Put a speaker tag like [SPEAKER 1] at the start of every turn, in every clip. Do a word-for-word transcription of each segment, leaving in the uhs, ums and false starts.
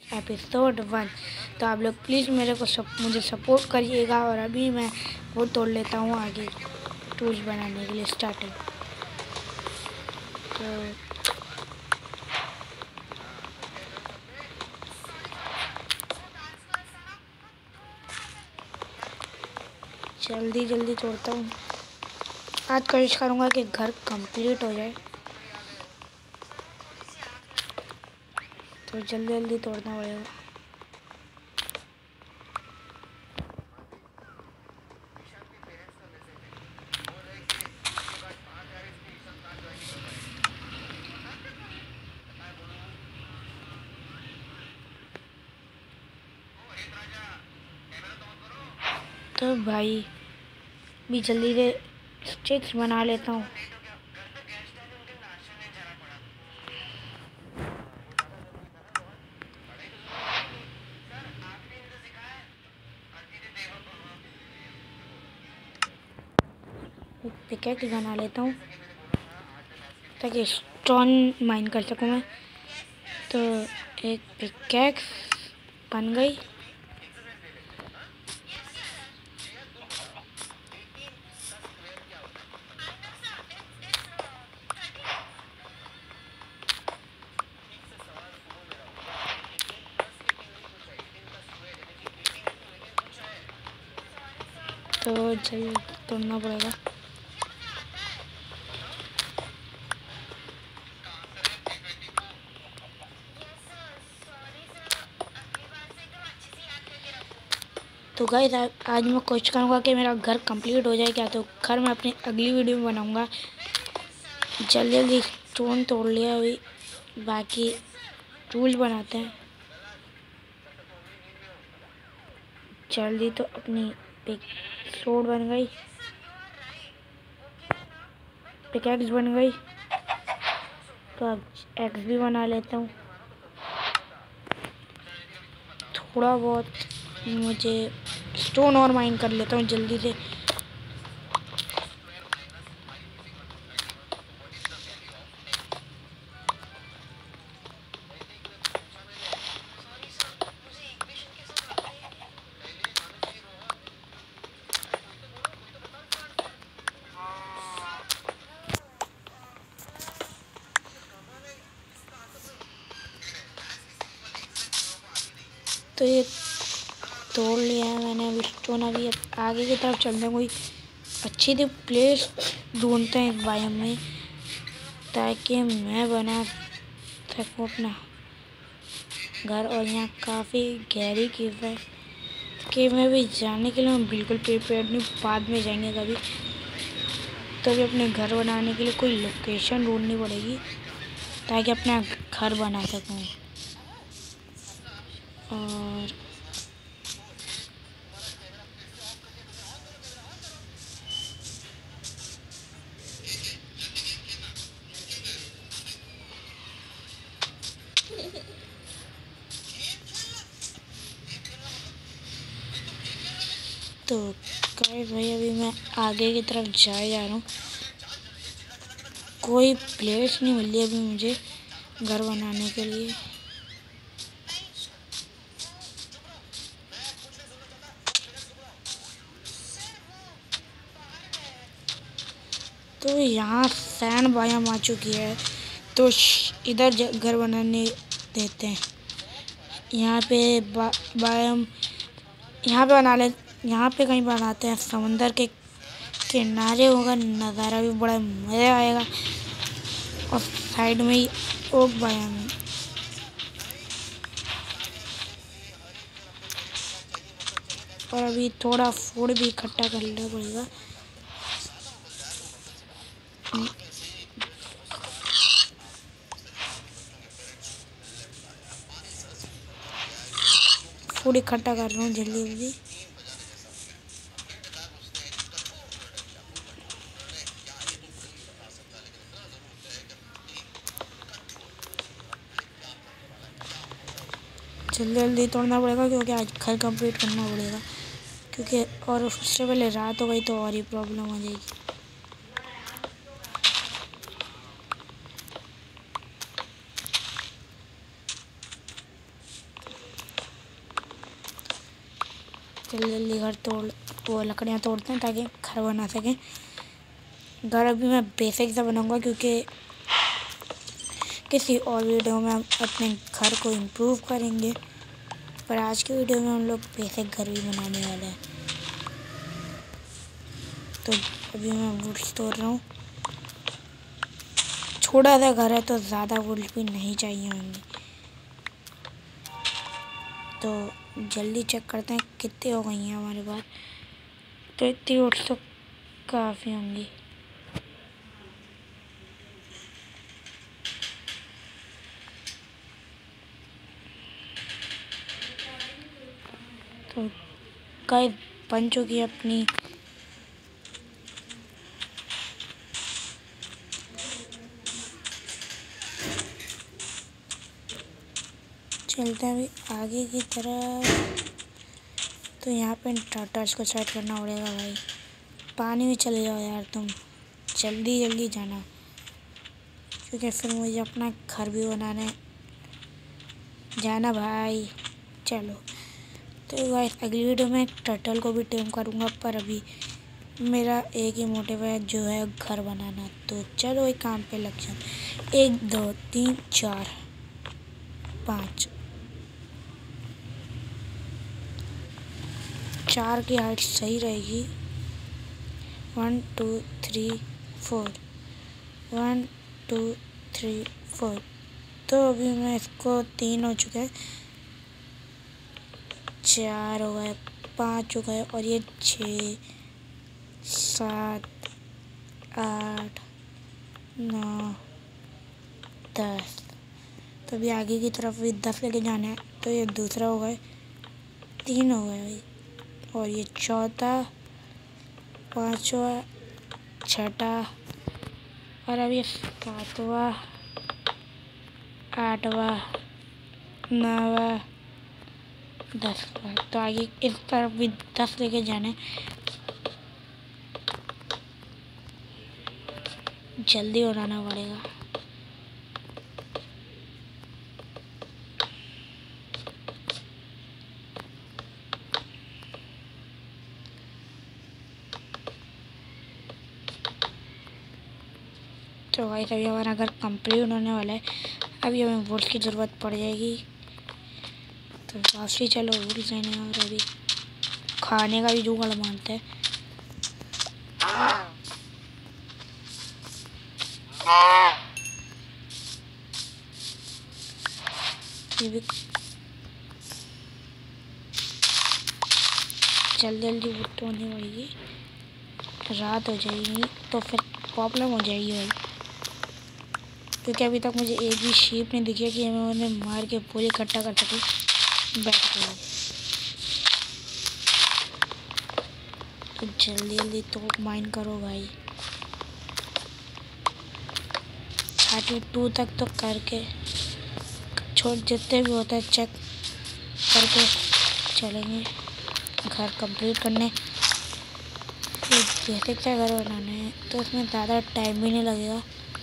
[SPEAKER 1] Episode one. तो आप लोग प्लीज़ मेरे को सब मुझे सपोर्ट करिएगा। और अभी मैं वो तोड़ लेता हूँ आगे टूल्स बनाने के लिए स्टार्टिंग। तो जल्दी जल्दी तोड़ता हूँ। आज कोशिश करूँगा कि घर कंप्लीट हो जाए, तो जल्दी जल्दी तोड़ना पड़ेगा। तो भाई भी जल्दी से स्टिक्स बना लेता हूँ। एक पिकैक्स बना लेता हूँ ताकि स्टोन माइन कर सकूँ मैं। तो एक पिकैक्स बन गई। तो जल्दी तोड़ना पड़ेगा। तो गाइस आज मैं कोशिश करूँगा कि मेरा घर कंप्लीट हो जाए। क्या तो घर मैं अपनी अगली वीडियो में बनाऊँगा। जल्दी जल्दी स्टोन तोड़ लिया, अभी बाकी टूल बनाते हैं। जल्दी तो अपनी पिक सोड बन गई, पिकैक्स बन गई। तो अब एक्स भी बना लेता हूँ। थोड़ा बहुत मुझे स्टोन और माइन कर लेता हूँ जल्दी से। तो ये तोड़ लिया है मैंने अभी स्टोन। अभी अब आगे की तरफ चलते हैं, कोई अच्छी सी प्लेस ढूंढते हैं इस बायोम में ताकि मैं बना सकूँ अपना घर। और यहाँ काफ़ी गहरी केव है। केव में भी जाने के लिए मैं बिल्कुल प्रिपेयर नहीं, बाद में जाएंगे कभी। तो अभी अपने घर बनाने के लिए कोई लोकेशन ढूंढनी पड़ेगी ताकि अपना घर बना सकूँ। और तो गाइस भाई अभी मैं आगे की तरफ जाए जा रहा हूँ। कोई प्लेस नहीं मिली अभी मुझे घर बनाने के लिए। तो यहाँ सैंड बायोम आ चुकी है, तो इधर घर बनाने देते हैं। यहाँ पे बा, बायोम यहाँ पे बना ले, यहाँ पे कहीं बनाते हैं। समंदर के किनारे होगा, नज़ारा भी बड़ा मज़ा आएगा। और साइड में ही ओक बायोम है। और अभी थोड़ा फूड भी इकट्ठा करना पड़ेगा। फूड इकट्ठा कर रहा हूँ जल्दी जल्दी। जल्दी जल्दी तोड़ना पड़ेगा क्योंकि आज घर कंप्लीट करना पड़ेगा। क्योंकि और उससे पहले रात हो गई तो और ही प्रॉब्लम आ जाएगी। जल्दी जल्दी घर तोड़ वो लकड़ियाँ तोड़ते हैं ताकि घर बना सकें। घर अभी मैं बेसिक सा बनाऊंगा क्योंकि किसी और वीडियो में हम अपने घर को इम्प्रूव करेंगे, पर आज की वीडियो में हम लोग बेसिक घर भी बनाने वाले हैं। तो अभी मैं वुड्स तोड़ रहा हूँ। छोटा सा घर है तो ज़्यादा वुड्स भी नहीं चाहिए होंगे। तो जल्दी चेक करते हैं कितनी हो गई हैं हमारे पास। तो इतनी वुड्स तो काफ़ी होंगी। तो गाइस बन चुकी है अपनी चलते हैं अभी आगे की तरफ। तो यहाँ पे टर्टल्स को सेट करना पड़ेगा भाई। पानी में चले जाओ यार तुम, जल्दी जल्दी जाना, क्योंकि फिर मुझे अपना घर भी बनाना है। जाना भाई, चलो। तो गाइस अगली वीडियो में टर्टल को भी टेम करूँगा, पर अभी मेरा एक ही मोटिव है जो है घर बनाना। तो चलो एक काम पे लग जाओ। एक दो तीन चार पाँच, चार की हाइट सही रहेगी। One two three four, one two three four. तो अभी मैं इसको तीन हो चुके हैं, चार हो गए, पाँच हो गए, और ये छः सात आठ नौ दस। तो अभी आगे की तरफ भी दस लेके जाना है। तो ये दूसरा हो गए, तीन हो गए भाई, और ये चौथा, पाँचवा, छठा, और अभी सातवां, आठवां, नौवां, दसवां। तो आगे इस तरफ भी दस लेके जाने। जल्दी बनाना पड़ेगा। तो भाई अभी हमारा घर कंप्लीट होने वाला है। अभी हमें वुड्स की ज़रूरत पड़ जाएगी। तो काफ़ी चलो वुड्स लेने, और अभी खाने का भी जुगाड़ मारते हैं। ये भी जल्दी जल्दी वुड तो होने पड़ेगी, रात हो जाएगी तो फिर प्रॉब्लम हो जाएगी भाई। क्योंकि अभी तक मुझे एक भी शीप नहीं दिखी कि मैं उन्हें मार के पूरी इकट्ठा कर सके बैठ गई। तो जल्दी जल्दी तो माइन करो भाई। थर्टी टू तक तो करके छोड़, जितने भी होता है चेक करके चलेंगे घर कंप्लीट करने। बेसिक सा घर बनाना है तो उसमें ज़्यादा टाइम भी नहीं लगेगा।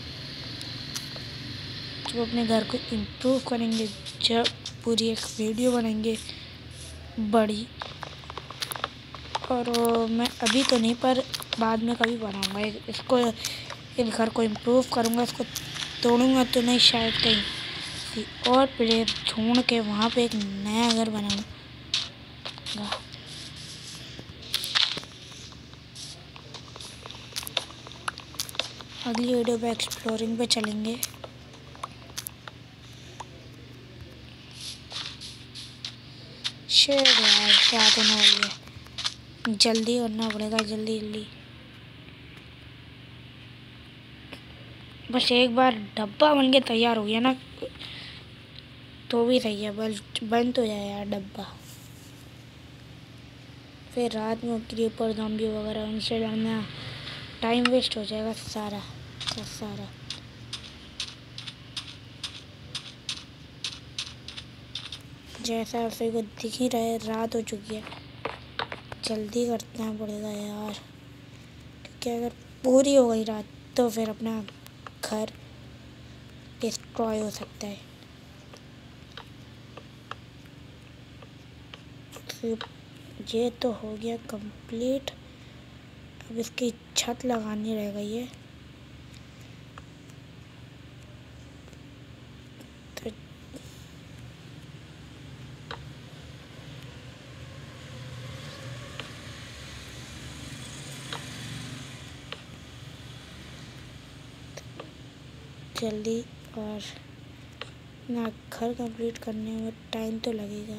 [SPEAKER 1] जब अपने घर को इम्प्रूव करेंगे, जब पूरी एक वीडियो बनाएंगे बड़ी, और मैं अभी तो नहीं पर बाद में कभी बनाऊंगा इसको। इस घर को इम्प्रूव करूंगा, इसको तोड़ूंगा तो नहीं, शायद कहीं और प्लेस ढूंढ के वहाँ पे एक नया घर बनाऊंगा। अगली वीडियो पे एक्सप्लोरिंग पे चलेंगे। शेर यार क्या होने वाली है, जल्दी करना पड़ेगा, जल्दी जल्दी। बस एक बार डब्बा बन के तैयार हो गया ना तो भी सही है, बस बन तो जाए यार डब्बा। फिर रात में क्रीपर ज़ॉम्बी वगैरह उनसे लड़ना, टाइम वेस्ट हो जाएगा सारा का सारा। जैसा आपसे को दिख ही रहे, रात हो चुकी है, जल्दी करना पड़ेगा यार, क्योंकि अगर पूरी हो गई रात तो फिर अपना घर डिस्ट्रॉय हो सकता है। ये तो हो गया कंप्लीट। अब इसकी छत लगानी रह गई है। तो जल्दी, और ना घर कंप्लीट करने में टाइम तो लगेगा।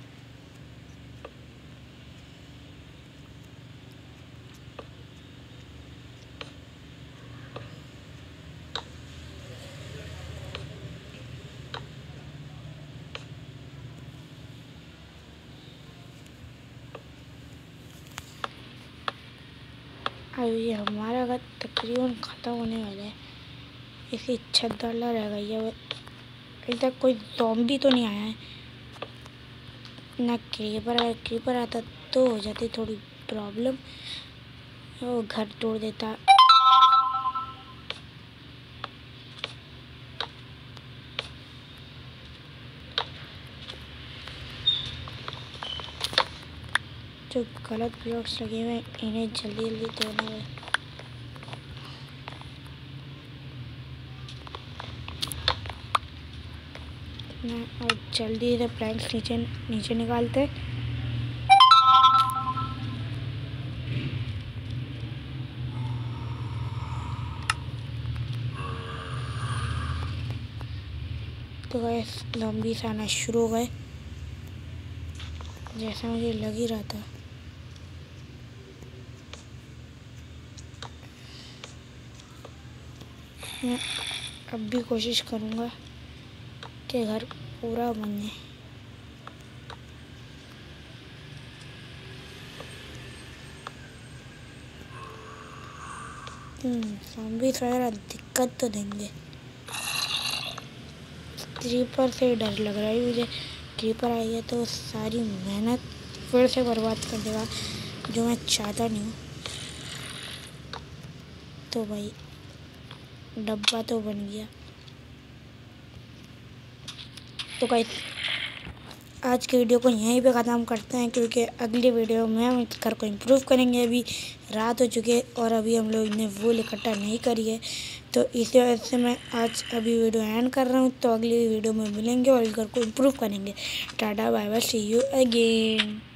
[SPEAKER 1] अब ये हमारा घर तकरीबन ख़त्म होने वाला है। इसकी छत डालना रह गई है। अभी तक कोई ज़ॉम्बी तो नहीं आया है, ना क्रीपर आया। क्रीपर आता तो हो जाती थोड़ी प्रॉब्लम, वो घर तोड़ देता। जो गलत ब्लॉक्स लगे हुए हैं इन्हें जल्दी जल्दी तोड़ना है। और जल्दी से प्लैंक्स नीचे नीचे निकालते। तो गाइस ज़ॉम्बीज़ आना शुरू हो गए, जैसा मुझे लग ही रहा था। मैं अब भी कोशिश करूँगा कि घर पूरा बन जाए। ज़ॉम्बीज़ वगैरह दिक्कत तो देंगे। क्रीपर से डर लग रहा है मुझे। क्रीपर आएगा तो सारी मेहनत फिर से बर्बाद कर देगा, जो मैं चाहता नहीं हूँ। तो भाई डब्बा तो बन गया। तो गाइस आज की वीडियो को यहीं पे ख़त्म करते हैं, क्योंकि अगली वीडियो में हम घर को इम्प्रूव करेंगे। अभी रात हो चुकी है और अभी हम लोग ने वूल इकट्ठा नहीं करी है, तो इसी वजह से मैं आज अभी वीडियो एंड कर रहा हूँ। तो अगली वीडियो में मिलेंगे और इस घर को इम्प्रूव करेंगे। Tata bye bye, see you again.